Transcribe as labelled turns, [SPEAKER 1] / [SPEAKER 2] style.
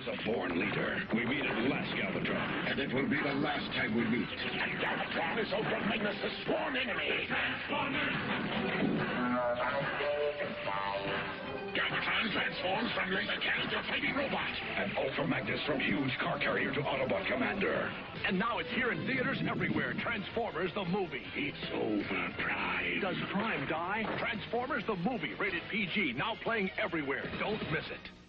[SPEAKER 1] The born leader. We meet at last, Galvatron.
[SPEAKER 2] And it will be the last time we meet.
[SPEAKER 3] And Galvatron is over Magnus' sworn enemy. Transformers! Galvatron transforms from laser cannon to fighting robot.
[SPEAKER 1] And Ultra Magnus from huge car carrier to Autobot commander.
[SPEAKER 4] And now it's here in theaters everywhere. Transformers the movie.
[SPEAKER 1] It's over, Prime.
[SPEAKER 4] Does Prime die? Transformers the movie, rated PG, now playing everywhere. Don't miss it.